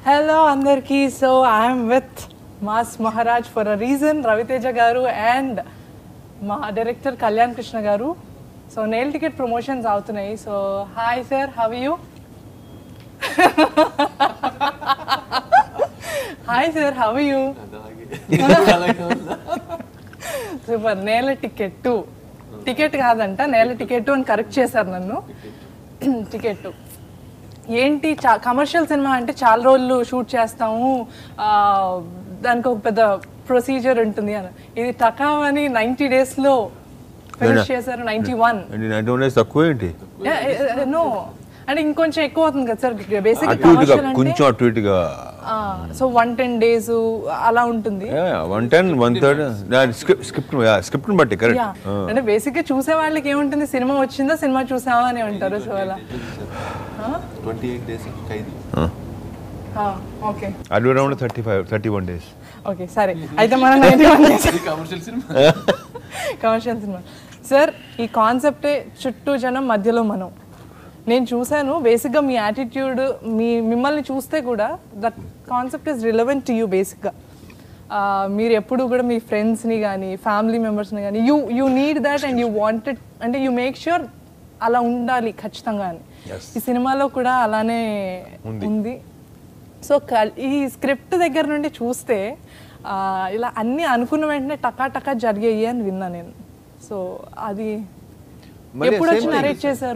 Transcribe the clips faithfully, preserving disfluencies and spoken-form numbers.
Hello andarki. So I am with Mass Maharaj for a reason. Raviteja garu and ma director Kalyan Krishna garu. So nail ticket promotions avutunayi. So hi sir, how are you? Hi sir, how are you? Super. Nail ticket two. Ticket కాదంట nail ticket అని correct చేశారు నన్ను. Ticket ఏంటి చా commercial cinema అంటే చాలా రోజులు shoot చేస్తాము, దానికి ఒక పెద్ద ప్రొసీజర్ ఉంటుంది అని. ఇది టకామని నైంటీ డేస్లో ఫినిష్ చేశారు. నైంటీ వన్ తక్కువ ఏంటి? నో అంటే ఇంకొంచెం ఎక్కువ అవుతుంది కదా సార్. బేసిక్ కమర్షియల్ కొంచెం అటు ఇటుగా. సో వన్ టెన్ డేస్ అలా ఉంటుంది. One ten one third script script బట్టి కరెక్ట్. అంటే బేసిక్ గా చూసే వాళ్ళకి ఏముంటుంది, సినిమా వచ్చిందా సినిమా చూసావా అని అంటారు. సో అలా ఓకే అది around thirty five thirty one days. Okay సరే, అయితే మనం ninety one days commercial cinema. Commercial cinema sir. ఈ కాన్సెప్టే చుట్టూ జనం మధ్యలో మనం. నేను చూశాను బేసిక్గా మీ యాటిట్యూడ్, మీ మిమ్మల్ని చూస్తే కూడా that concept is relevant to you. బేసిక్గా మీరు ఎప్పుడు కూడా మీ ఫ్రెండ్స్ని కానీ ఫ్యామిలీ మెంబర్స్ని కానీ you you need that and you wanted, అంటే యూ మేక్ ష్యూర్ అలా ఉండాలి ఖచ్చితంగా అని. ఈ సినిమాలో కూడా అలానే ఉంది. సో ఈ స్క్రిప్ట్ దగ్గర నుండి చూస్తే ఇలా అన్నీ అనుకున్న వెంటనే టకా టకా జరిగాయి అని విన్నా నేను. సో అది ఎప్పుడు వచ్చి నరేట్ చేశారు?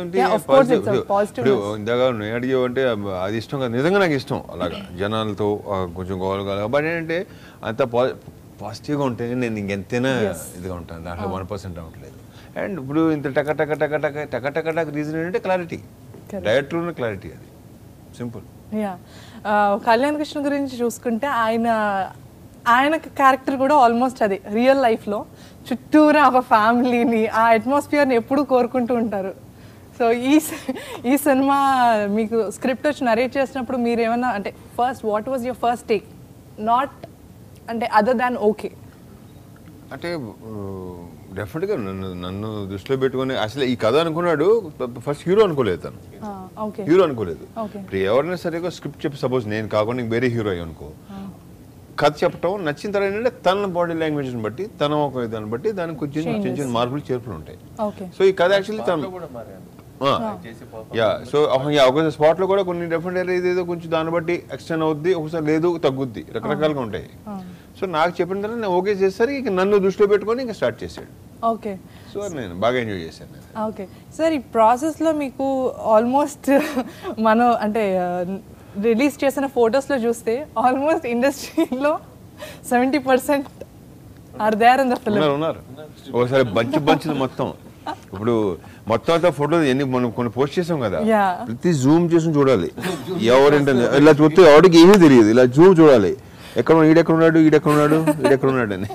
ఇందాక నేను అడిగేవంటే అది ఇష్టం కదా, నిజంగా నాకు ఇష్టం అలాగా జనాలతో కొంచెం గోలగా. బట్ ఏంటంటే అంత పాజిటివ్గా ఉంటే నేను ఇంకెంతైనా ఇదిగా ఉంటాను, దాంట్లో వన్ పర్సెంట్ అవ్వట్లేదు. అండ్ ఇప్పుడు ఇంత టక టక టక టక టక టక టక రీజన్ ఏంటంటే క్లారిటీ, డైరెక్టర్ ఉన్న క్లారిటీ, అది సింపుల్. యా కళ్యాణ్ కృష్ణ గురించి చూసుకుంటే ఆయన ఆయన క్యారెక్టర్ కూడా ఆల్మోస్ట్ అదే రియల్ లైఫ్లో చుట్టూరా ఒక ఫ్యామిలీని, ఆ అట్మాస్ఫియర్ని ఎప్పుడూ కోరుకుంటూ ఉంటారు. సో ఈ ఈ సినిమా మీకు స్క్రిప్ట్ వచ్చి నరేట్ చేసినప్పుడు మీరు ఏమన్నా అంటే first what was your first take, not అంటే అదర్ దాన్ ఓకే అంటే డెఫినెట్గా నన్ను నన్ను దృష్టిలో పెట్టుకుని అసలు ఈ కథ అనుకున్నాడు. ఫస్ట్ హీరో అనుకోలేదు తను, హీరో అనుకోలేదు. ఎవరైనా సరే స్క్రిప్ట్ చెప్పి సపోజ్ నేను కాకుండా వేరే హీరో అయ్యి అనుకో, కథ చెప్పటం నచ్చిన తర్వాత ఏంటంటే తన బాడీ లాంగ్వేజ్ని బట్టి తన ఒక దాన్ని బట్టి దానికి కొంచెం చిన్న చిన్న మార్పులు చేర్పులు ఉంటాయి. సో ఈ కథ యాక్చువల్లీ తను యా సో ఒకసారి స్పాట్లో కూడా కొన్ని డెఫినెట్ ఏదేదో కొంచెం దాన్ని బట్టి ఎక్స్టెండ్ అవుద్ది, ఒకసారి లేదు తగ్గుద్ది, రకరకాలుగా ఉంటాయి. సో నాకు చెప్పిన తర్వాత నేను ఓకే చేస్తారు, ఇక నన్ను దృష్టిలో పెట్టుకొని ఇంకా స్టార్ట్ చేశాడు. ఓకే సో నేను బాగా ఎంజాయ్ చేశాను. ఓకే సార్, ఈ ప్రాసెస్లో మీకు ఆల్మోస్ట్ మనం అంటే రిలీజ్ చేసిన ఫొటోస్లో చూస్తే ఆల్మోస్ట్ ఇండస్ట్రీలో seventy percent are there in the film. ఉన్నారు ఒకసారి బంచ్ బంచ్ మొత్తం. ఇప్పుడు మొత్తం అంతా ఫోటోలు ఎన్ని మనం కొన్ని పోస్ట్ చేసాం కదా, ప్రతి జూమ్ చేసి చూడాలి. ఎవరంటే ఇలా చూస్తే ఎవరికి ఏమీ తెలియదు, ఇలా జూమ్ చూడాలి. ఎక్కడ ఈడెక్కడ ఉన్నాడు ఈడెక్కడ ఉన్నాడు ఈడెక్కడ ఉన్నాడు అని.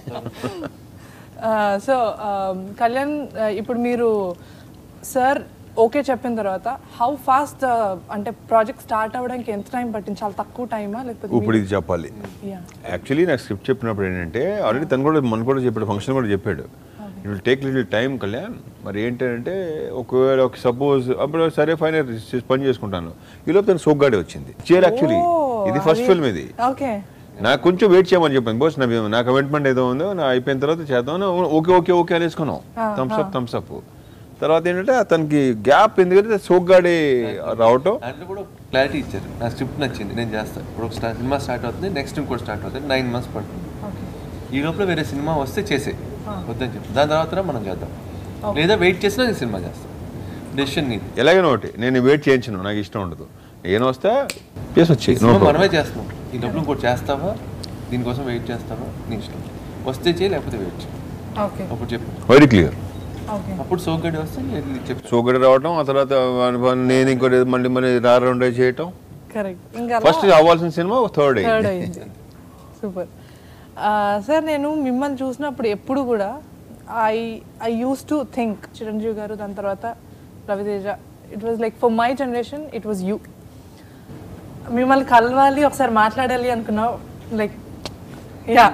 సో కళ్యాణ్, ఇప్పుడు మీరు సార్ ఓకే చెప్పిన తర్వాత హౌ ఫాస్ట్ అంటే ప్రాజెక్ట్ స్టార్ట్ అవ్వడానికి ఎంత టైం పట్టింది? చాలా తక్కువ టైమా లేకపోతే? ఇప్పుడు ఇది చెప్పాలి. యాక్చువల్లీ నాకు స్క్రిప్ట్ చెప్పినప్పుడు ఏంటంటే ఆల్రెడీ తను కూడా మన కూడా చెప్పాడు, ఫంక్షన్ కూడా చెప్పాడు, it will take little time Kalyan. మరి ఏంటంటే ఒకవేళ ఒక సపోజ్ అప్పుడు సరే ఫైన్ పని చేసుకుంటాను, ఈలోపు తను సోగ్గాడే వచ్చింది చేయాలి. యాక్చువల్లీ ఇది ఫస్ట్ ఫిల్మ్, ఇది నాకు కొంచెం వెయిట్ చేయమని చెప్పాను. బోస్ నా నా కమిట్మెంట్ ఏదో ఉందో నా అయిపోయిన తర్వాత చేద్దాం, ఓకే ఓకే ఓకే అనేసుకున్నాం. Thumbs up thumbs up. తర్వాత ఏంటంటే అతనికి గ్యాప్ ఎందుకంటే సోగ్గాడే రావటం దాంట్లో కూడా క్లారిటీ ఇచ్చారు. నా స్క్రిప్ట్ నచ్చింది, నేను చేస్తాను. ఇప్పుడు ఒక సినిమా స్టార్ట్ అవుతుంది, నెక్స్ట్ ఇంకోటి స్టార్ట్ అవుతుంది, నైన్ మంత్స్ పడుతుంది. ఈ లోపల వేరే సినిమా వస్తే చేసే వద్దని చెప్పి దాని తర్వాత మనం చేద్దాం, లేదా వెయిట్ చేసినా నేను సినిమా చేస్తాను. డెసిషన్ నీది. ఎలాగైనా ఒకటి నేను వెయిట్ చేయించను, నాకు ఇష్టం ఉండదు. నేను వస్తే చేసి వచ్చి మనమే చేస్తున్నాం. ఈ లోపల ఇంకోటి చేస్తావా, దీనికోసం వెయిట్ చేస్తావా, నీ ఇష్టం. వస్తే చేయి, లేకపోతే వెయిట్ చేయి. అప్పుడు చెప్పు వెరీ క్లియర్. అప్పుడు సోగ్గాడే వస్తే చెప్పు. సోగ్గాడే రావటం, ఆ తర్వాత నేను ఇంకోటి మళ్ళీ మళ్ళీ రారౌండ్ చేయటం. ఫస్ట్ అవ్వాల్సిన సినిమా థర్డ్ అయింది. Super sir. నేను మిమ్మల్ని చూసినప్పుడు ఎప్పుడు కూడా I I use to think Chiranjeevi గారు, దాని తర్వాత Raviteja. It was like for my generation it was you. మిమ్మల్ని కలవాలి, ఒకసారి మాట్లాడాలి అనుకున్నావు. లైక్ యా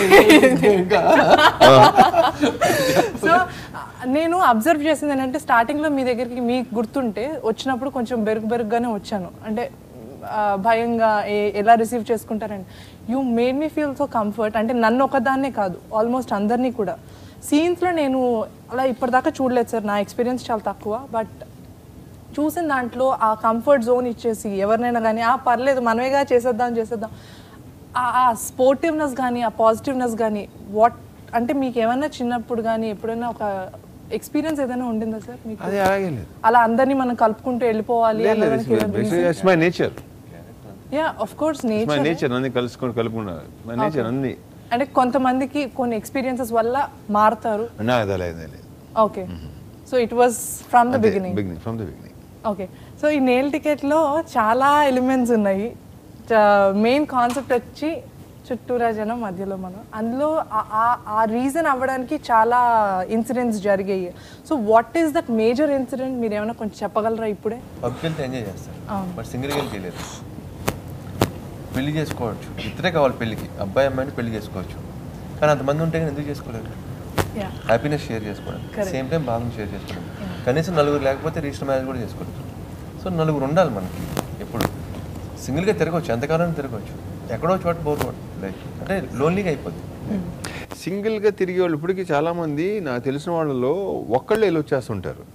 సో నేను అబ్జర్వ్ చేసింది ఏంటంటే స్టార్టింగ్లో మీ దగ్గరికి మీకు గుర్తుంటే వచ్చినప్పుడు కొంచెం బెరుగు బెరుగుగానే వచ్చాను. అంటే భయంగా ఎలా రిసీవ్ చేసుకుంటారండి. You made me feel so comfort. అంటే నన్ను ఒకదాన్నే కాదు, ఆల్మోస్ట్ అందరినీ కూడా. సీన్స్లో నేను అలా ఇప్పటిదాకా చూడలేదు సార్, నా ఎక్స్పీరియన్స్ చాలా తక్కువ. బట్ చూసిన దాంట్లో ఆ కంఫర్ట్ జోన్ ఇచ్చేసి ఎవరినైనా కానీ ఆ పర్లేదు మనమేగా చేసేద్దాం చేసేద్దాం ఆ స్పోర్టివ్నెస్ కానీ ఆ పాజిటివ్నెస్ కానీ వాట్ అంటే మీకు ఏమైనా చిన్నప్పుడు కానీ ఎప్పుడైనా ఒక ఎక్స్పీరియన్స్ ఏదైనా ఉండిందా సార్ మీకు? అది అలాగే లేదు. అలా అందరినీ మనం కలుపుకుంటూ వెళ్ళిపోవాలి. It's my nature. Yeah of course nature. My nature అన్ని కలుసుకొని కలుపుకున్నారు. మై నేచర్ అన్ని. అంటే కొంతమందికి కొన్ని ఎక్స్పీరియన్సెస్ వల్ల మారుతారు. నా అది అలా లేదు. Okay, so it was from the beginning. Beginning from the beginning. Okay, so ఈ నేల్ టికెట్లో చాలా ఎలిమెంట్స్ ఉన్నాయి. మెయిన్ కాన్సెప్ట్ వచ్చి చుట్టూరా జనం మధ్యలో మనం. అందులో ఆ రీజన్ అవ్వడానికి చాలా ఇన్సిడెంట్స్ జరిగాయి. So what is that major incident మీరు ఏమైనా కొంచెం చెప్పగలరా? ఇప్పుడే పబ్కి వెళ్తే ఎంజాయ్ చేస్తారు, బట్ సింగిల్గా వెళ్తే చేయలేదు. పెళ్లి చేసుకోవచ్చు, ఇద్దరే కావాలి పెళ్ళికి, అబ్బాయి అమ్మాయిని పెళ్లి చేసుకోవచ్చు. కానీ అంతమంది ఉంటే కానీ ఎందుకు చేసుకోలేదు? హ్యాపీనెస్ షేర్ చేసుకోవడం, సేమ్ టైం బాధను షేర్ చేసుకోవడం. కనీసం నలుగురు లేకపోతే రిజిస్టర్ మ్యారేజ్ కూడా చేసుకోవచ్చు. సో నలుగురు ఉండాలి మనకి. ఎప్పుడు సింగిల్గా తిరగవచ్చు, ఎంతకాలం తిరగవచ్చు, ఎక్కడో చోట పోకూడదు. లైక్ అంటే లోన్లీగా అయిపోద్ది. సింగిల్గా తిరిగే వాళ్ళు ఇప్పటికీ చాలామంది నాకు తెలిసిన వాళ్ళలో ఒక్కళ్ళే వెళ్ళి వచ్చేస్తుంటారు.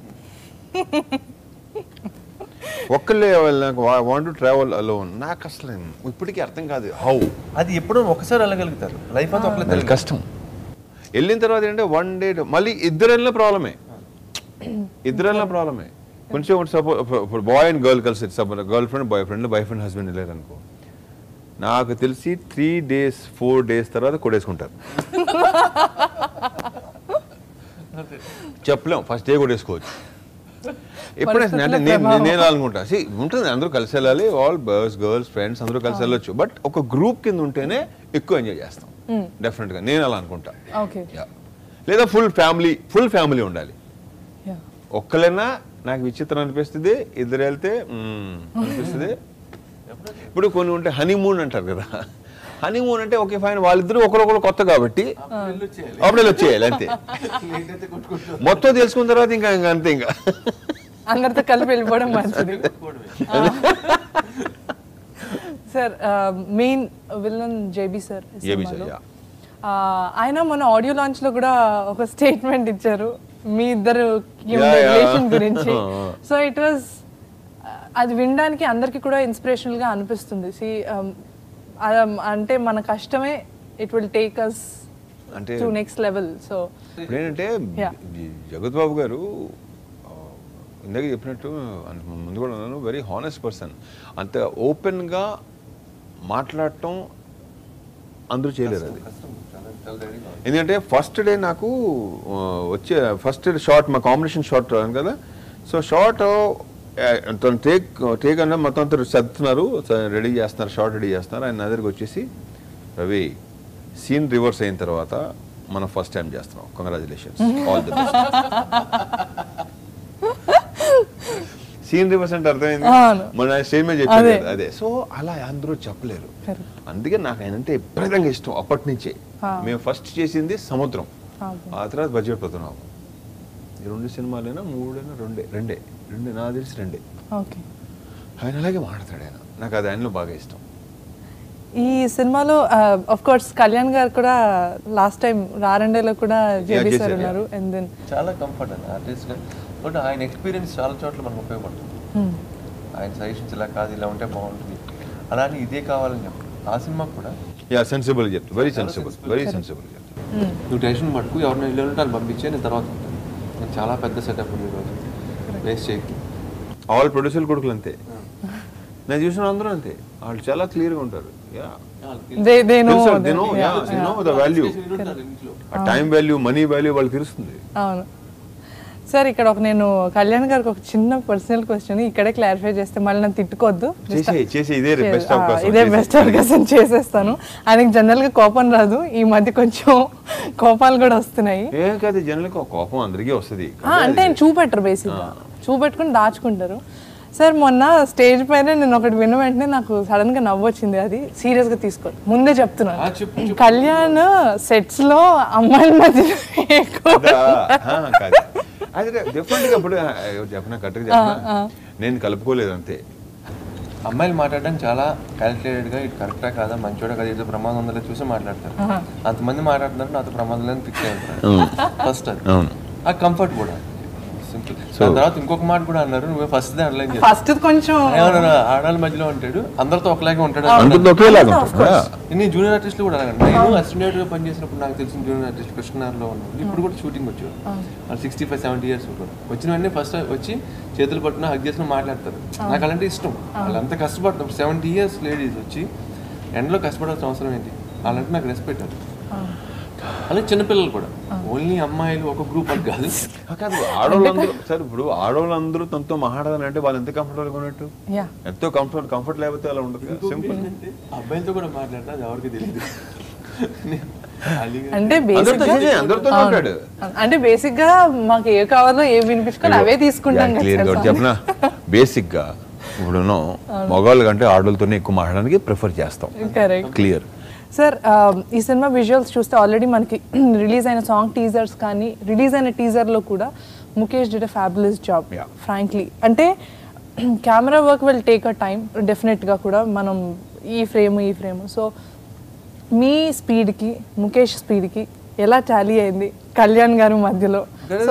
ఒక్కళ్ళే నాకు వాంట్ టు ట్రావెల్ అలోన్. నాకు అసలు ఇప్పటికీ అర్థం కాదు హౌ. అది ఎప్పుడో ఒకసారి వెళ్ళగలుగుతారు, లైఫ్ అంతా ఒకళ్ళే కష్టం. వెళ్ళిన తర్వాత ఏంటంటే వన్ డే మళ్ళీ ఇద్దరు వెళ్ళిన ప్రాబ్లమే, ఇద్దరు వెళ్ళిన ప్రాబ్లమే. కొంచెం సపోజ్ బాయ్ అండ్ గర్ల్ కలిసి girlfriend boyfriend boyfriend husband వెళ్ళారు అనుకో, నాకు తెలిసి త్రీ డేస్ ఫోర్ డేస్ తర్వాత కొడేసుకుంటారు. చెప్పలేం, ఫస్ట్ డే కొడేసుకోవచ్చు. ఎప్పుడైనా అంటే నేను నేను అనుకుంటా సి ఉంటుంది, అందరూ కలిసి వెళ్ళాలి, ఆల్ బాయ్స్ గర్ల్స్ ఫ్రెండ్స్ అందరూ కలిసి వెళ్ళొచ్చు. బట్ ఒక గ్రూప్ కింద ఉంటేనే ఎక్కువ ఎంజాయ్ చేస్తాం డెఫినెట్గా, నేను అలా అనుకుంటా. లేదా ఫుల్ ఫ్యామిలీ ఫుల్ ఫ్యామిలీ ఉండాలి. ఒక్కలైనా నాకు విచిత్రం అనిపిస్తుంది, ఇద్దరు వెళ్తే అనిపిస్తుంది. ఇప్పుడు కొన్ని ఉంటే హనీమూన్ అంటారు కదా, హనీమూన్ అంటే ఓకే ఫైన్, వాళ్ళిద్దరూ ఒకరొకరు కొత్త కాబట్టి అప్పుడే వచ్చేయాలి అంతే. మొత్తం తెలుసుకున్న తర్వాత ఇంకా ఇంకా అంతే, ఇంకా అందరితో కలిపి వెళ్ళిపోవడం మంచిది. Sir main villain JB sir, ఆయన మన ఆడియో లాంచ్ లో కూడా ఒక స్టేట్మెంట్ ఇచ్చారు మీ ఇద్దరు రిలేషన్ గురించి. సో ఇట్ వాజ్ అది వినడానికి అందరికి కూడా ఇన్స్పిరేషనల్ గా అనిపిస్తుంది. సి అంటే మన కష్టమే it will take us to next level. So ఏంటంటే జగత్ బాబు గారు ఇందాక చెప్పినట్టు ముందు కూడా ఉన్నాను, వెరీ హానెస్ట్ పర్సన్. అంత ఓపెన్గా మాట్లాడటం అందరూ చేయలేరు. అది ఎందుకంటే ఫస్ట్ డే నాకు వచ్చే ఫస్ట్ షార్ట్ మా కాంబినేషన్ షార్ట్ కదా, సో షార్ట్ తను టేక్ టేక్ అన్న మొత్తం అంతా సర్దుతున్నారు, రెడీ చేస్తున్నారు, షార్ట్ రెడీ చేస్తున్నారు. ఆయన నా దగ్గరికి వచ్చేసి రవి సీన్ రివర్స్ అయిన తర్వాత మనం ఫస్ట్ టైం చేస్తున్నాం, congratulations, all the best. Scene reverse అంటే అర్థమైంది, మన స్టేజ్ మీద చెప్పారు అదే. సో అలా అందరూ చెప్పలేరు, అందుకే నాకు ఆయన అంటే విపరీతంగా ఇష్టం అప్పటి నుంచే. మేము ఫస్ట్ చేసింది సముద్రం, ఆ తర్వాత బడ్జెట్ పడుతున్నాము. ఈ రెండు సినిమాలైనా మూడైనా రెండే రెండే రెండే నాకు తెలిసి రెండే. ఆయన అలాగే మాట్లాడతాడు ఆయన, నాకు అది ఆయనలో బాగా ఇష్టం. ఈ సినిమాలో ఆఫ్ కోర్స్ కళ్యాణ్ గారు కూడా లాస్ట్ టైం రారండేలో కూడా జేబీ సార్ ఉన్నారు. అండ్ దెన్ చాలా కంఫర్ట్ అండి ఆర్టిస్ట్, బట్ ఆయన ఎక్స్పీరియన్స్ చాలా చోట్ల మనకు ఉపయోగపడుతుంది. ఆయన సజెషన్స్ ఇలా కాదు ఇలా ఉంటే బాగుంటుంది, అలానే ఇదే కావాలని చెప్పి ఆ సినిమా కూడా యా సెన్సిబుల్ చెప్తా, వెరీ సెన్సిబుల్ వెరీ సెన్సిబుల్ చెప్తా. నువ్వు టెన్షన్ పట్టుకు ఎవరిని ఇల్లు ఉంటే వాళ్ళు పంపించే నేను తర్వాత ఉంటాను. నేను చాలా పెద్ద సెటప్ ఉంది ఈరోజు, వేస్ట్ చేయకు. ఆల్ ప్రొడ్యూసర్ కొడుకులు అంతే, నేను చూసిన అందరూ అంతే, వాళ్ళు చాలా క్లియర్గా ఉంటారు. టైం వాల్యూ మనీ వాల్యూ వాళ్ళకి తెలుస్తుంది. అవును సార్, ఇక్కడ ఒక నేను కళ్యాణ్ గారికి ఒక చిన్న పర్సనల్ క్వశ్చన్ ఇక్కడే క్లారిఫై చేస్తే మళ్ళీ నన్ను తిట్టుకోవద్దు, ఇదే బెస్ట్ అవకాశం చేసేస్తాను. ఆయనకి జనరల్ గా కోపం రాదు, ఈ మధ్య కొంచెం కోపాలు కూడా వస్తున్నాయి. కోపం అందరికీ వస్తుంది అంటే ఆయన చూపెట్టరు, బేసిక్ గా చూపెట్టుకుని దాచుకుంటారు. సార్ మొన్న స్టేజ్ పైన నేను ఒకటి విన్న వెంటనే నాకు సడన్ గా నవ్వు వచ్చింది, అది సీరియస్ గా తీసుకో ముందే చెప్తున్నాను. కళ్యాణ్ సెట్స్ లో అమ్మాయిల మధ్య అదే డెఫినెట్గా ఇప్పుడు చెప్పిన కరెక్ట్గా చెప్పిన నేను కలుపుకోలేదు అంతే. అమ్మాయిలు మాట్లాడడానికి చాలా క్యాలిక్యులేటెడ్గా ఇది కరెక్టా కాదా మంచోడా కదా ఏదో ప్రమాదం ఉందో చూసి మాట్లాడతారు. అంతమంది మాట్లాడుతున్నారు నాతో ప్రమాదం లేదని ఫిక్స్ అయిపోతారు ఫస్ట్. అది ఆ కంఫర్ట్ కూడా సింపుల్. దాని తర్వాత ఇంకొక మాట కూడా అన్నారు, నువ్వు ఫస్ట్ దే అనలైన్ చేస్తావు, ఫస్ట్ కొంచెం ఆడాళ్ళ మధ్యలో ఉంటాడు, అందరితో ఒకలాగే ఉంటాడు. నేను జూనియర్ ఆర్టిస్టులు కూడా అలాగండి. నేను అసిస్టెంట్ గా పనిచేసినప్పుడు నాకు తెలిసిన జూనియర్ ఆర్టిస్ట్ కృష్ణార్లో ఉన్నాడు. ఇప్పుడు కూడా షూటింగ్ వచ్చాడు, వాళ్ళు సిక్స్టీ ఫైవ్ సెవెంటీ ఇయర్స్ కూడా వచ్చిన వెంటనే ఫస్ట్ వచ్చి చేతులు పట్టున హగ్ చేసిన మాట్లాడతారు. నాకు అలాంటి ఇష్టం. వాళ్ళంతా కష్టపడతారు. సెవెంటీ ఇయర్స్ లేడీస్ వచ్చి ఎండలో కష్టపడాల్సిన అవసరం ఏంటి? వాళ్ళంటే నాకు రెస్పెక్ట్. అది అలాగే చిన్నపిల్లలు కూడా, ఓన్లీ అమ్మాయిలు ఒక గ్రూప్ అని కాదు. కాదు ఆడవాళ్ళందరూ సార్, ఇప్పుడు ఆడవాళ్ళందరూ తనతో మాట్లాడాలని అంటే వాళ్ళు ఎంత కంఫర్టబుల్ ఉన్నట్టు, ఎంతో కంఫర్ట్ కంఫర్ట్ లేకపోతే అలా ఉండదు. సింపుల్. అబ్బాయిలతో కూడా మాట్లాడతా, అది ఎవరికి తెలియదు. అంటే అందరితో మాట్లాడు అంటే బేసిక్ గా మాకు ఏ కావాలో ఏ వినిపించుకోవాలి అవే తీసుకుంటాం. చెప్పనా, బేసిక్ గా ఇప్పుడు మగవాళ్ళ కంటే ఆడవాళ్ళతోనే ఎక్కువ మాట్లాడడానికి ప్రిఫర్ చేస్తాం. క్లియర్. సార్ ఈ సినిమా విజువల్స్ చూస్తే ఆల్రెడీ మనకి రిలీజ్ అయిన సాంగ్ టీజర్స్ కానీ రిలీజ్ అయిన టీజర్లో కూడా Mukesh did a fabulous job frankly. అంటే camera work will take a time డెఫినెట్గా కూడా, మనం ఈ ఫ్రేమ్ ఈ ఫ్రేమ్. సో మీ స్పీడ్కి ముఖేష్ స్పీడ్కి ఎలా టాలీ అయింది కళ్యాణ్ గారి మధ్యలో?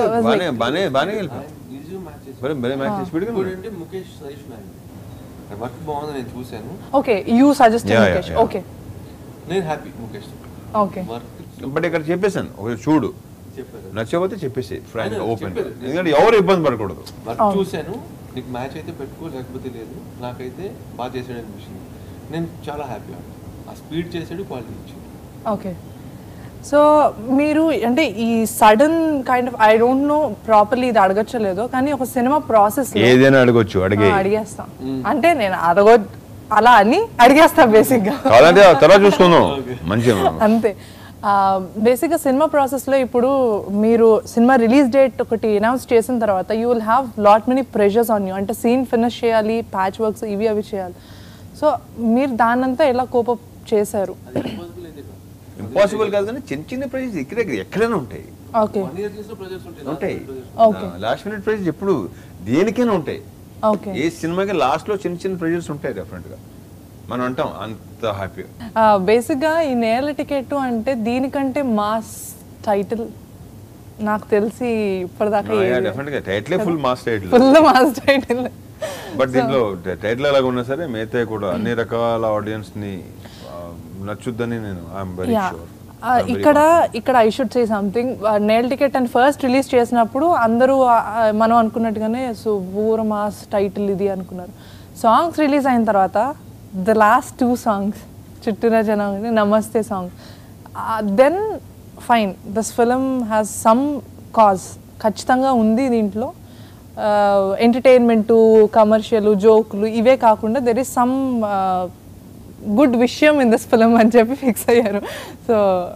Okay, you suggest Mukesh. Okay, నేను హ్యాపీ ముఖేష్. ఓకే, బట్ ఇక్కడ చెప్పేసాను, ఒక చూడు నచ్చకపోతే చెప్పేసి ఫ్రాంక్ ఓపెన్, ఎందుకంటే ఎవరు ఇబ్బంది పడకూడదు. వర్క్ చూశాను, నీకు మ్యాచ్ అయితే పెట్టుకో లేకపోతే లేదు, నాకైతే బాగా చేసాడు అనిపించింది. నేను చాలా హ్యాపీ. ఆ స్పీడ్ చేసాడు, క్వాలిటీ ఇచ్చాడు. ఓకే, సో మీరు అంటే ఈ sudden kind of I don't know properly ఇది అడగచ్చలేదో కానీ ఒక సినిమా ప్రాసెస్ ఏదైనా అడగొచ్చు, అడిగే అడిగేస్తాం. అంటే నేను అడగ అలా అని అడిగేస్తా బేసిక్ గా, తర్వాత చూసుకుందాం మంచిగా. అంతే. బేసిక్గా సినిమా ప్రాసెస్లో ఇప్పుడు మీరు సినిమా రిలీజ్ డేట్ ఒకటి అనౌన్స్ చేసిన తర్వాత you will have lot many pressures on you. అంటే సీన్ ఫినిష్ చేయాలి, ప్యాచ్ వర్క్స్ ఇవి అవి చేయాలి. సో మీరు దాన్నంతా ఎలా కోపప్ చేశారు? ఇంపాసిబుల్ కాదు కానీ చిన్న చిన్న ప్రైజెస్ ఇక్కడ ఎక్కడైనా ఉంటాయి. ఓకే, ఉంటాయి. లాస్ట్ మినిట్ ప్రైజెస్ ఎప్పుడు దేనికైనా ఉంటాయి. ఏ సినిమాకి లాస్ట్ లో చిన్న చిన్న ప్రెజర్స్ ఉంటాయి డెఫినెట్ గా, మనం అంటాం అంత హ్యాపీ. బేసిక్ గా ఈ నేల టికెట్ అంటే దీనికంటే మాస్ టైటిల్ నాకు తెలిసి ఇప్పటిదాకా డెఫినెట్ గా title full mass title, full mass title. But దీంట్లో టైటిల్ ఎలాగ ఉన్నా సరే మిగతా కూడా అన్ని రకాల ఆడియన్స్ ని నచ్చుద్దని నేను ఐఎమ్ వెరీ షూర్. ఇక్కడ ఇక్కడ I should say something, Nela ticket and first release చేసినప్పుడు అందరూ మనం అనుకున్నట్టుగానే సో ఊర మాస్ టైటిల్ ఇది అనుకున్నారు. సాంగ్స్ రిలీజ్ అయిన తర్వాత ద లాస్ట్ టూ సాంగ్స్ చుట్టూరా జనం నమస్తే song, then fine this film has some cause ఖచ్చితంగా ఉంది దీంట్లో. ఎంటర్టైన్మెంటు, కమర్షియల్, జోకులు ఇవే కాకుండా దెర్ ఈస్ సమ్ గుడ్ విషయం ఇన్ దిస్ ఫిలిం అని చెప్పి ఫిక్స్ అయ్యారు. సో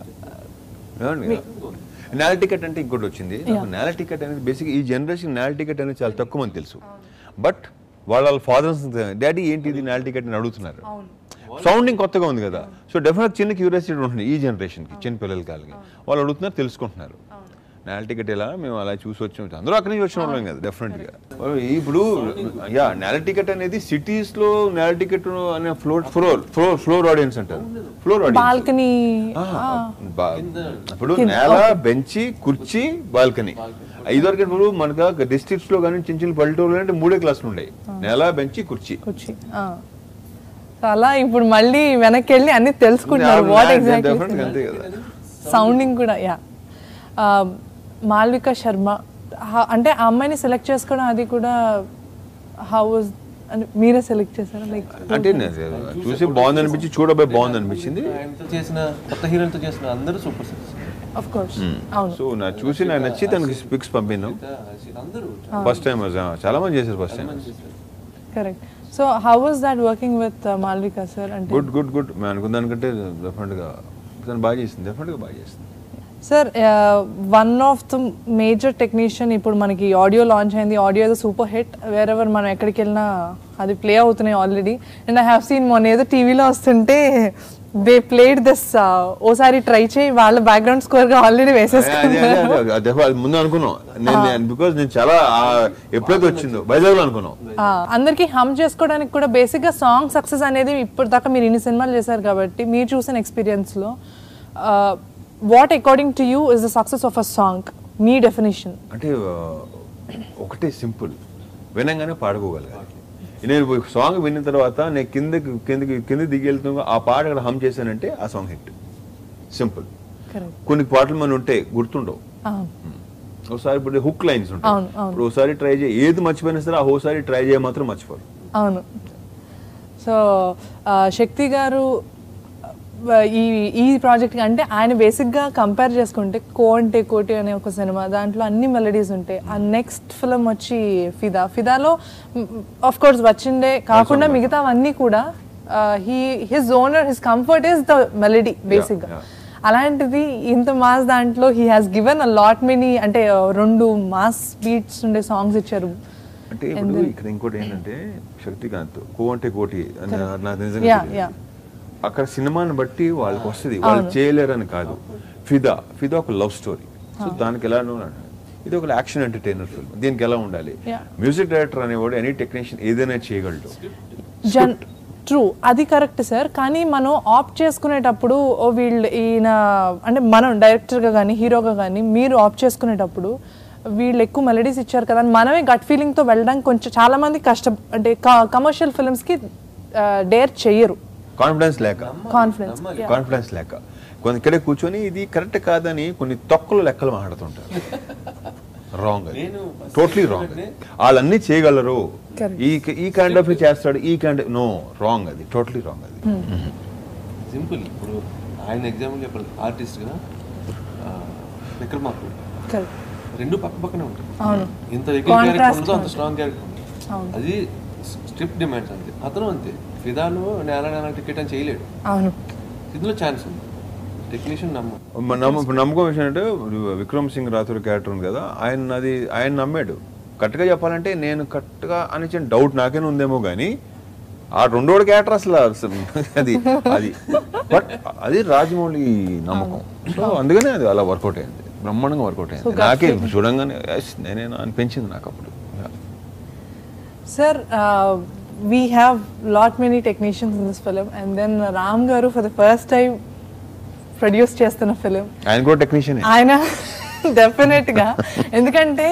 నేల టికెట్ అంటే ఇంకోటి వచ్చింది. నేల టికెట్ అనేది బేసిక్ ఈ జనరేషన్ నేల టికెట్ అనేది చాలా తక్కువ మంది తెలుసు. బట్ వాళ్ళ వాళ్ళ ఫాదర్స్ డాడీ ఏంటి ఇది నేల టికెట్ అని అడుగుతున్నారు. సౌండింగ్ కొత్తగా ఉంది కదా, సో డెఫినెట్ చిన్న క్యూరియాసిటీ ఉంటుంది ఈ జనరేషన్కి, చిన్న పిల్లల కాలకి వాళ్ళు అడుగుతున్నారు, తెలుసుకుంటున్నారు. నేల టికెట్ ఎలా మేము అలా చూసి వచ్చాం, అందరూ అక్కడి నుంచి వచ్చిన వాళ్ళం కదా డెఫినెట్గా. ఇప్పుడు యా నేల టికెట్ అనేది సిటీస్లో నేల టికెట్ అనే floor floor floor floor audience అంటారు. ఫ్లోర్ బాల్కనీ, ఇప్పుడు నేల, బెంచి, కుర్చీ, బాల్కనీ. ఇదివరకు ఇప్పుడు మనకు డిస్ట్రిక్ట్స్ లో కానీ చిన్న చిన్న పల్లెటూరులో అంటే మూడే క్లాసులు ఉన్నాయి, నేల, బెంచి, కుర్చీ. అలా ఇప్పుడు మళ్ళీ వెనక్కి వెళ్ళి అన్ని తెలుసుకుంటున్నారు వాట్ ఎగ్జాక్ట్లీ. సౌండింగ్ కూడా యా. మాల్విక శర్మ అంటే ఆ అమ్మాయిని సెలెక్ట్ చేసుకోవడం అది కూడా హౌ వాజ్ అంటే మీరే సెలెక్ట్ చేశారా? లైక్ అంటే చూసి బాగుంది అనిపించి, చూడబోయి బాగుంది అనిపించింది. చేసిన కొత్త హీరోలతో చేసిన అందరూ సూపర్ సక్సెస్ ఆఫ్ కోర్స్. అవును, సో నాకు చూసి నాకు నచ్చి తనకి పిక్స్ పంపినాం. ఫస్ట్ టైం చాలా మంది చేశారు first time. Correct. So how was that working with Malvika sir? అంటే గుడ్ గుడ్ గుడ్ మేము అనుకున్న దానికంటే డెఫినెట్గా తను బాగా చేసింది, డెఫినెట్గా బాగా చేసింది. Sir one of the major technician ఇప్పుడు మనకి ఆడియో లాంచ్ అయింది, ఆడియో ఏదో సూపర్ హిట్, వేరెవర్ మనం ఎక్కడికి వెళ్ళినా అది ప్లే అవుతున్నాయి already. And I have seen మొన్న ఏదో టీవీలో వస్తుంటే దే ప్లేడ్ దిస్ ఓసారి ట్రై చేయి వాళ్ళ బ్యాక్గ్రౌండ్ స్కోర్ గా ఆల్రెడీ వేసేసుకున్నారు. ముందు అనుకున్నాం నేను బికాస్ నేను చాలా ఎప్పుడైతే వచ్చిందో వైజాగ్ లో అనుకున్నాం. అందరికి హమ్ చేసుకోవడానికి కూడా బేసిక్ గా సాంగ్ సక్సెస్ అనేది ఇప్పటిదాకా మీరు ఇన్ని సినిమాలు చేశారు కాబట్టి మీరు చూసిన ఎక్స్పీరియన్స్ లో what according to you is the success of a song, మీ డెఫినేషన్? అంటే ఒకటే సింపుల్, వినంగానే పాడుకోగలగాలి. నేను సాంగ్ విన్న తర్వాత నేను కిందకి కిందకి కింద దిగి వెళ్తున్నా ఆ పాట అక్కడ హమ్ చేశానంటే ఆ సాంగ్ హిట్. సింపుల్. కొన్ని పాటలు మనం ఉంటాయి గుర్తుండవు, ఒకసారి ఇప్పుడు హుక్ లైన్స్ ఉంటాయి, ఇప్పుడు ఒకసారి ట్రై చేయి ఏది మర్చిపోయినా సరే ఆ ఒకసారి ట్రై చేయ మాత్రం మర్చిపోరు. అవును. సో శక్తి గారు ఈ ఈ ప్రాజెక్ట్ అంటే ఆయన బేసిక్గా కంపేర్ చేసుకుంటే కో అంటే కోటి అనే ఒక సినిమా, దాంట్లో అన్ని మెలడీస్ ఉంటాయి. ఆ నెక్స్ట్ ఫిల్మ్ వచ్చి ఫిదా, ఫిదాలో ఆఫ్ కోర్స్ వచ్చిండే కాకుండా మిగతావన్నీ కూడా he his owner his comfort is the melody బేసిక్గా. అలాంటిది ఇంత మాస్ దాంట్లో he has given a lot many, అంటే రెండు మాస్ బీట్స్ ఉండే సాంగ్స్ ఇచ్చారు. అంటే ఇప్పుడు ఇక్కడ ఇంకోటి ఏంటంటే శక్తికాంత్ కో అంటే కోటి నాకు నిజంగా అక్కడ సినిమాని బట్టి వాళ్ళకి వస్తుంది, వాళ్ళు చేయలేరని కాదు. ఫిదా ఫిదా ఒక లవ్ స్టోరీ, సో దానికి ఎలా ఇది ఒక యాక్షన్ ఎంటర్టైనర్ ఫిల్మ్, దీనికి ఎలా ఉండాలి? మ్యూజిక్ డైరెక్టర్ అనేవాడు ఎనీ టెక్నీషియన్ ఏదైనా చేయగలడు. ట్రూ, అది కరెక్ట్ సార్. కానీ మనం ఆప్ట్ చేసుకునేటప్పుడు వీళ్ళు ఈయన అంటే మనం డైరెక్టర్గా కానీ హీరోగా కానీ మీరు ఆప్ట్ చేసుకునేటప్పుడు వీళ్ళు ఎక్కువ మెలడీస్ ఇచ్చారు కదా అని మనమే గట్ ఫీలింగ్తో వెళ్ళడానికి కొంచెం చాలా మంది కష్టం, అంటే కమర్షియల్ ఫిల్మ్స్కి డేర్ చెయ్యరు. కాన్ఫిడెన్స్ లేక కాన్ఫిడెన్స్ కాన్ఫిడెన్స్ లేక కొంత ఇక్కడే కూర్చొని ఇది కరెక్ట్ కాదని కొన్ని తొక్కలు లెక్కలు మాట్లాడుతుంటారు. రాంగ్, అది టోటలీ రాంగ్. వాళ్ళన్నీ చేయగలరు, ఈ ఈ కైండ్ ఆఫ్ చేస్తాడు, ఈ కైండ్ నో రాంగ్, అది టోటలీ రాంగ్. అది సింపుల్. ఇప్పుడు ఆయన ఎగ్జాంపుల్ చెప్పాలి, ఆర్టిస్ట్ కదా విక్రమార్కుడు, రెండు పక్క పక్కనే ఉంటాయి. ఇంత వెకిల్ క్యారెక్టర్ ఉందో అంత స్ట్రాంగ్ క్యారెక్టర్ ఉంటుంది. అది స్క్రిప్ట్ డిమాండ్స్ అంతే. అతను అంతే, ఫిదాలో నేల నేల టికెట్ అని చేయలేడు, ఇందులో ఛాన్స్ ఉంది. టెక్నీషియన్ నమ్మ నమ్మకం విషయం అంటే విక్రమ్ సింగ్ రాథోర్ క్యారెక్టర్ ఉంది కదా, ఆయన అది ఆయన నమ్మాడు. కరెక్ట్గా చెప్పాలంటే నేను కరెక్ట్గా అని డౌట్ నాకేనే ఉందేమో కానీ ఆ రెండోడు క్యారెక్టర్ అసలు అది అది బట్ అది రాజమౌళి నమ్మకం. సో అందుకనే అది అలా వర్కౌట్ అయింది, బ్రహ్మాండంగా వర్కౌట్ అయింది. నాకే చూడంగానే నేనేనా అనిపించింది నాకు అప్పుడు. Sir we have lot many technicians in this film and then Ram garu for the first time produce చేస్తున్న ఫిలిం. ఆయన కూడా టెక్నీషియన్, ఆయన డెఫినెట్ గా, ఎందుకంటే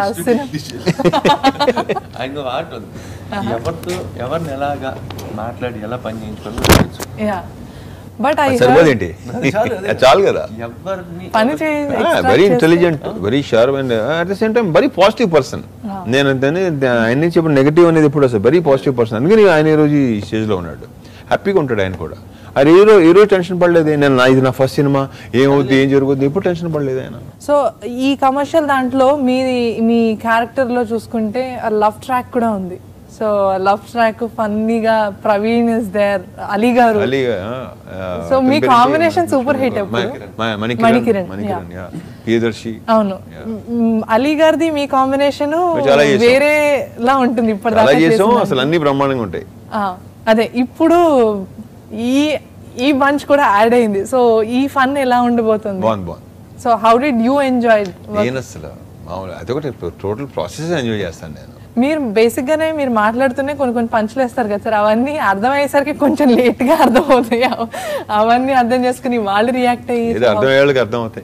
ఆయన ఆర్ట్ ఉంది, ఎవరితో ఎవరిని ఎలాగా మాట్లాడి ఎలా పని చేయించుకోవాలి. యా బట్ ఐ సరిపోదేంటి చాలు కదా, పని very intelligent, very sharp and at the same time very positive person. నేను ఆయన నుంచి ఇప్పుడు నెగిటివ్ అనేది ఎప్పుడు వస్తుంది, వెరీ పాజిటివ్ పర్సన్. అందుకని ఆయన ఈ రోజు ఈ స్టేజ్ లో ఉన్నాడు, హ్యాపీగా ఉంటాడు ఆయన కూడా. అది ఏ రోజు ఏ రోజు టెన్షన్ పడలేదు, నేను ఇది నా ఫస్ట్ సినిమా ఏమవుతుంది ఏం జరుగుతుంది ఎప్పుడు టెన్షన్ పడలేదు ఆయన. సో ఈ కమర్షియల్ దాంట్లో మీ మీ క్యారెక్టర్ లో చూసుకుంటే లవ్ ట్రాక్ కూడా ఉంది. సో లవ్ ట్రాక్ ఫన్నీగా Praveen is there, Ali garu, so మీ combination super hit. Manikiran Priyadarshi, అవును, అలీ గారిది మీ కాంబినేషన్ వేరేలా ఉంటుంది ఇప్పటిదాకా, అసలు అన్ని బ్రహ్మాండంగా ఉంటాయి. అదే ఇప్పుడు ఈ ఈ బంచ్ కూడా యాడ్ అయింది, సో ఈ ఫన్ ఎలా ఉండబోతుంది? So how did you enjoy? అసలు మామూలు అదొకటి టోటల్ ప్రాసెస్ ఎంజాయ్ చేస్తాను నేను. మీరు బేసిక్ గానే మీరు మాట్లాడుతూనే కొన్ని కొన్ని పంచులు వేస్తారు కదా సార్, అవన్నీ అర్థమయ్యేసరికి కొంచెం లేట్ గా అర్థమవుతాయి. అవన్నీ అర్థం చేసుకుని వాళ్ళు రియాక్ట్ అయ్యి అర్థం అవుతాయి.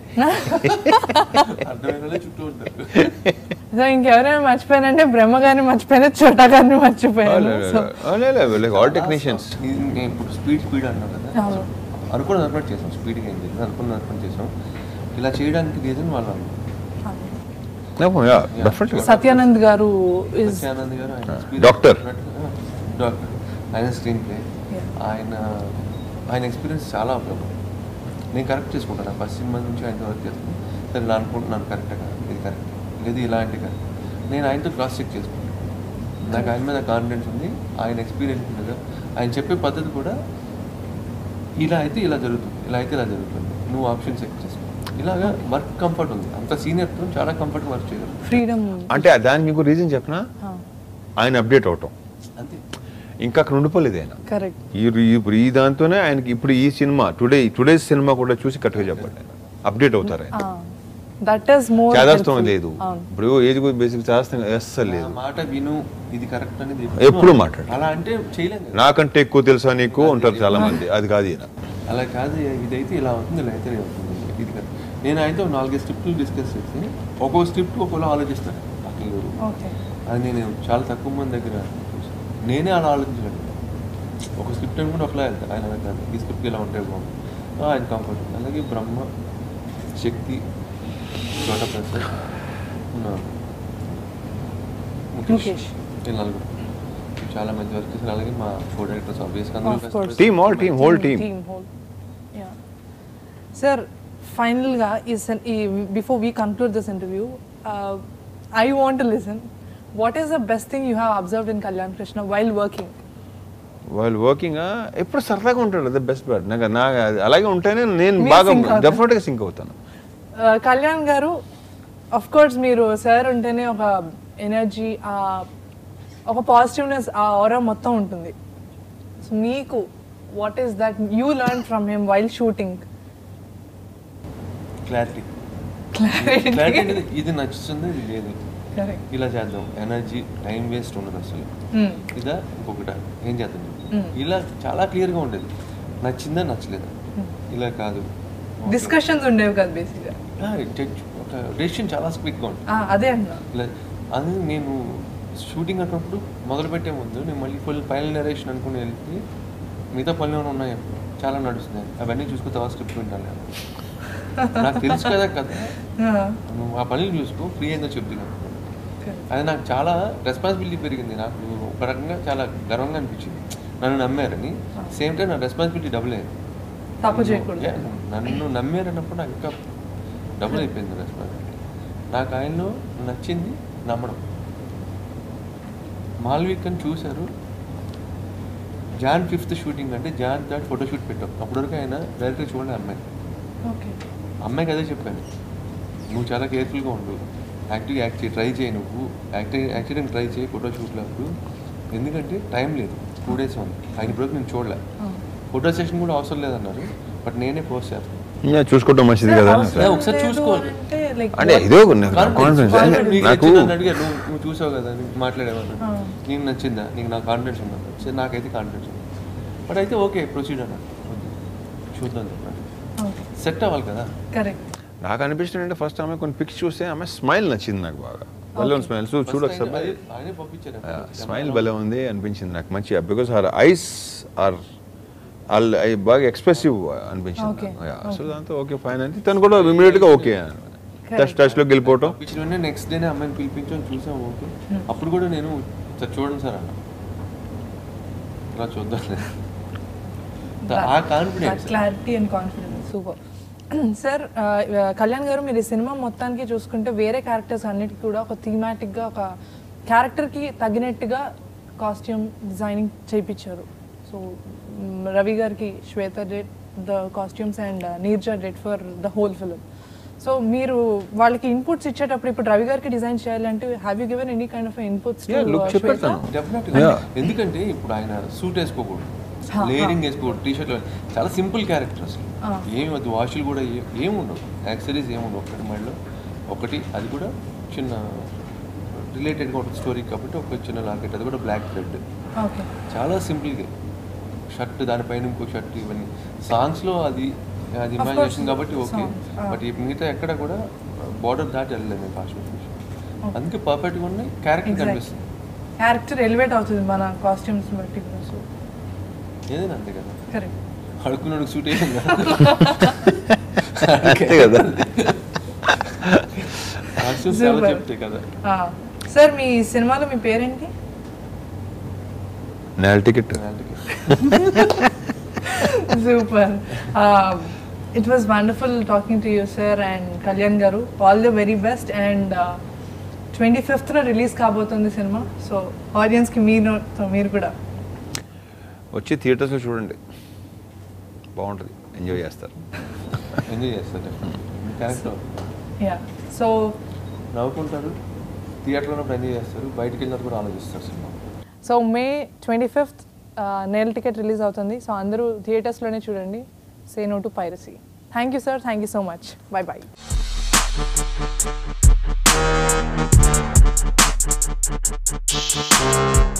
సో ఇంకెవరైనా మర్చిపోయానంటే బ్రహ్మ గారిని మర్చిపోయినా చోటా గారిని మర్చిపోయాను. ఇప్పుడు స్పీడ్ స్పీడ్ అన్నాం కదా, అనుకున్న అనుకున్నట్టు చేసాం, స్పీడ్గా ఏం చేసాం అనుకున్న అనుకుని చేసాం. ఇలా చేయడానికి రీజన్ వాళ్ళు సత్యానంద్ గారు, సత్యానంద్ గారు డాక్టర్ డాక్టర్ ఆయన స్క్రీన్ ప్లే, ఆయన ఆయన ఎక్స్పీరియన్స్ చాలా ఉపయోగం. నేను కరెక్ట్ చేసుకుంటాను, ఫస్ట్ సినిమా నుంచి ఆయన వర్క్ చేస్తాను. సరే నేను అనుకుంటున్నాను కరెక్ట్గా, ఇది కరెక్ట్, ఇది ఇలాంటి కరెక్ట్, నేను ఆయనతో క్రాస్ చెక్ చేసుకుంటాను. నాకు ఆయన మీద కాన్ఫిడెన్స్ ఉంది, ఆయన ఎక్స్పీరియన్స్ మీద ఆయన చెప్పే పద్ధతి కూడా ఇలా అయితే ఇలా జరుగుతుంది, ఇలా అయితే ఇలా జరుగుతుంది, నువ్వు ఆప్షన్ సెలెక్ట్ చేసుకో, ఇలాగా వర్క్ కంఫర్ట్ ఉంది. అంత సీనియర్ చాలా కంఫర్ట్ వర్క్ చేయగలరు. ఫ్రీడమ్ అంటే దానికి మీకు రీజన్ చెప్పినా ఆయన అప్డేట్ అవటం. అంతే, ఇంకా అక్కడ ఉండిపోలేదు ఆయన. కరెక్ట్. ఈ ఇప్పుడు ఈ దాంతోనే ఆయనకి ఇప్పుడు ఈ సినిమా టుడే టుడేస్ సినిమా కూడా చూసి కరెక్ట్గా చెప్పండి, ఆయన అప్డేట్ అవుతారు. ఆయన దట్ ఈస్ మోర్ చేదాస్తం లేదు, ఇప్పుడు ఏజ్ బేసిక్ చేదాస్తం అస్సలు లేదు. మాట విను, ఇది కరెక్ట్ అనేది ఎప్పుడు మాట్లాడు, అలా అంటే చేయలేదు. నాకంటే ఎక్కువ తెలుసా నీకు ఉంటారు చాలా మంది, అది కాదు ఈయన. అలా కాదు, ఇదైతే ఇలా అవుతుంది, ఇలా అయితే అవుతుంది, ఇది కాదు. నేను అయితే నాలుగైదు స్క్రిప్ట్లు డిస్కస్ చేసి ఒక్కో స్క్రిప్ట్ ఒక్కోలా ఆలోచిస్తాను. అది నేను చాలా తక్కువ మంది దగ్గర నేనే అలా ఆలోచించలేదు. ఒక స్క్రిప్ట్ అనుకుంటే ఒకలా వెళ్తాను, ఆయన అలా కాదు, ఈ స్క్రిప్ట్ ఇలా ఉంటాయి బాగుంది, ఆయన కంఫర్ట్. అలాగే బ్రహ్మ, శక్తి, చోట ప్రసాద్, ముఖేష్, ఈ నలుగురు చాలా మంచి వర్క్ చేశారు. అలాగే మా కో డైరెక్టర్స్ ఆబ్వియస్గా team all team whole team. Sir ఫైనల్గా ఈ before we conclude this interview, I want to listen, what is the best thing you have observed in Kalyan Krishna while working? While working ఎప్పుడు సరదాగా ఉంటాడు, the best part. నాకు నాకు అలాగే ఉంటేనే నేను బాగా డెఫినెట్గా సింక్ అవుతాను. కళ్యాణ్ గారు, ఆఫ్ కోర్స్ మీరు సార్ ఉంటేనే ఒక ఎనర్జీ, ఒక పాజిటివ్నెస్, ఆ ఆరా మొత్తం ఉంటుంది. సో మీకు what is that you learn from him while shooting? Clarity. Clarity అనేది ఇది నచ్చుతుంది, ఇది లేదు, ఇలా చేద్దాం, ఎనర్జీ, టైం వేస్ట్ ఉండదు అసలు. ఇదా ఇంకొకట ఏం చేద్దాం, ఇలా చాలా క్లియర్గా ఉండేది. నచ్చిందా నచ్చలేదా, ఇలా కాదు. డిస్కషన్స్ ఉండేవి కదా బేసిక్గా, ఒక డెసిషన్ చాలా క్విక్గా ఉంటుంది. అదే అన్నా, ఇలా అది నేను షూటింగ్ అన్నప్పుడు మొదలు పెట్టే ముందు నేను మళ్ళీ ఫుల్ ఫైనల్ నరేషన్ అనుకుని వెళ్తే మిగతా పనులు ఏమైనా ఉన్నాయి చాలా నడుస్తున్నాయి, అవన్నీ చూసుకుని తర్వాత స్క్రిప్ట్ వింటాను. నాకు తెలుసు కదా కదా, నువ్వు ఆ పనులు చూసుకో, ఫ్రీ అయిందో చెప్తున్నాను. అది నాకు చాలా రెస్పాన్సిబిలిటీ పెరిగింది. నాకు ఒక రకంగా చాలా గర్వంగా అనిపించింది, నన్ను నమ్మారని. సేమ్ టైం నా రెస్పాన్సిబిలిటీ డబుల్ అయింది. తప్పు చేయకూడదు, నన్ను నమ్మారన్నప్పుడు నాకు ఇంకా డబుల్ అయిపోయింది రెస్పాన్సిబిలిటీ. నాకు ఆయనలో నచ్చింది నమ్మడం. మాల్వికని చూశారు, జాన్ ఫిఫ్త్ షూటింగ్ అంటే జాన్ థర్డ్ ఫోటోషూట్ పెట్టాం. అప్పటివరకు ఆయన డైరెక్ట్గా చూడండి అమ్మాయి, అమ్మాయికి అదే చెప్పాను, నువ్వు చాలా కేర్ఫుల్గా ఉండు, యాక్టివ్గా యాక్ట్ చేయి, ట్రై చేయి, నువ్వు యాక్టివ్ యాక్సిడెంట్ ట్రై చేయి ఫోటోషూట్లో అప్పుడు, ఎందుకంటే టైం లేదు, టూ డేస్ ఉంది. ఆయన ఇప్పుడు నేను చూడలే, ఫోటో సెషన్ కూడా అవసరం లేదన్నారు, బట్ నేనే పోస్ట్ చేస్తాను. చూసుకోవడం మంచిది కదా, ఒకసారి చూసుకోవాలి అంటే ఇదో కాన్ఫిడెన్స్. నాకు అడిగారు, నువ్వు నువ్వు చూసావు కదా, నీకు మాట్లాడేవాళ్ళు, నీకు నచ్చిందా, నీకు నాకు కాన్ఫిడెన్స్ ఉందా? సరే నాకైతే కాన్ఫిడెన్స్ ఉంది, బట్ అయితే ఓకే ప్రొసీడ్ అన్న, చూద్దాం చెప్పండి, సెట్ అవ్వాలి కదా. నాకు అనిపిస్తుంది అంటే ఫస్ట్ ఆమె కొన్ని పిక్స్ చూస్తే ఆమె స్మైల్ నచ్చింది నాకు బాగా, భలే స్మైల్. సో చూడొచ్చు, స్మైల్ భలే ఉంది అనిపించింది నాకు, మంచిగా. బికాస్ హర్ ఐస్ ఆర్ బాగా ఎక్స్ప్రెసివ్ అనిపించింది. సో దాంతో ఓకే ఫైన్ అంటే తను కూడా ఇమీడియట్ గా ఓకే టచ్ టచ్ లోకి వెళ్ళిపోవటం. నెక్స్ట్ డేనే అమ్మాయిని పిలిపించాను, చూసాం ఓకే. అప్పుడు కూడా నేను సార్ చూడండి సార్ అన్న, అలా చూద్దాం, ఆ confidence, clarity and confidence. Super sir. Kalyan garu, మీరు ఈ సినిమా మొత్తానికి చూసుకుంటే వేరే క్యారెక్టర్స్ అన్నిటికీ కూడా ఒక థీమాటిక్గా, ఒక క్యారెక్టర్కి తగినట్టుగా కాస్ట్యూమ్ డిజైనింగ్ చేయించారు. సో రవి గారికి Shweta did the costumes and Neerja did for the whole film. So మీరు వాళ్ళకి ఇన్పుట్స్ ఇచ్చేటప్పుడు ఇప్పుడు రవి గారికి డిజైన్ చేయాలంటే have you given any kind of inputs? డెఫినెట్గా, ఎందుకంటే ఇప్పుడు ఆయన సూట్ వేసుకోకూడదు, లేయరింగ్ వేసుకోకూడదు, టీ షర్ట్, చాలా సింపుల్ క్యారెక్టర్ అసలు, ఏమి వద్దు, వాషులు కూడా ఏమి ఉండవు, యాక్సరీస్ ఏమి ఉండవు, ఒక్కటి మైండ్లో ఒకటి, అది కూడా చిన్న రిలేటెడ్గా ఉంటుంది స్టోరీ కాబట్టి ఒక చిన్న లాకెట్, అది కూడా బ్లాక్ థ్రెడ్, చాలా సింపుల్గా షర్ట్, దానిపైన ఇంకో షర్ట్, ఇవన్నీ సాంగ్స్లో అది అది ఇమాజినేషన్ కాబట్టి ఓకే, బట్ ఈ మిగతా ఎక్కడ కూడా బార్డర్ దాటి వెళ్ళలేదు మేము కాస్ట్యూమ్, అందుకే పర్ఫెక్ట్గా ఉన్నాయి, క్యారెక్టర్ కనిపిస్తుంది, క్యారెక్టర్ ఎలివేట్ అవుతుంది మన కాస్ట్యూమ్స్ బట్టి. ఏదైనా అంతే కదా, కరెక్ట్, అడుక్కున్నాడు సూట్ అయ్యింది కదా, కాస్ట్యూమ్స్ చాలా చెప్తాయి కదా. సార్ మీ సినిమాలో మీ పేరేంటి? Nela ticket. Super. It was wonderful talking to you sir. And Kalyan garu, all the very best. And twenty ఫిఫ్త్న రిలీజ్ కాబోతుంది సినిమా, సో ఆడియన్స్కి మీరు మీరు కూడా వచ్చి థియేటర్స్లో చూడండి, బాగుంటుంది, ఎంజాయ్ చేస్తారు, ఎంజాయ్ చేస్తారు. యా, సో నవ్వుకుంటారు, థియేటర్లో ఎంజాయ్ చేస్తారు, బయటికి వెళ్ళినప్పుడు కూడా ఆలోచిస్తారు cinema. So May twenty fifth Nela ticket release అవుతుంది. సో అందరూ థియేటర్స్లోనే చూడండి. Say no to piracy. Thank you sir, thank you so much. Bye bye.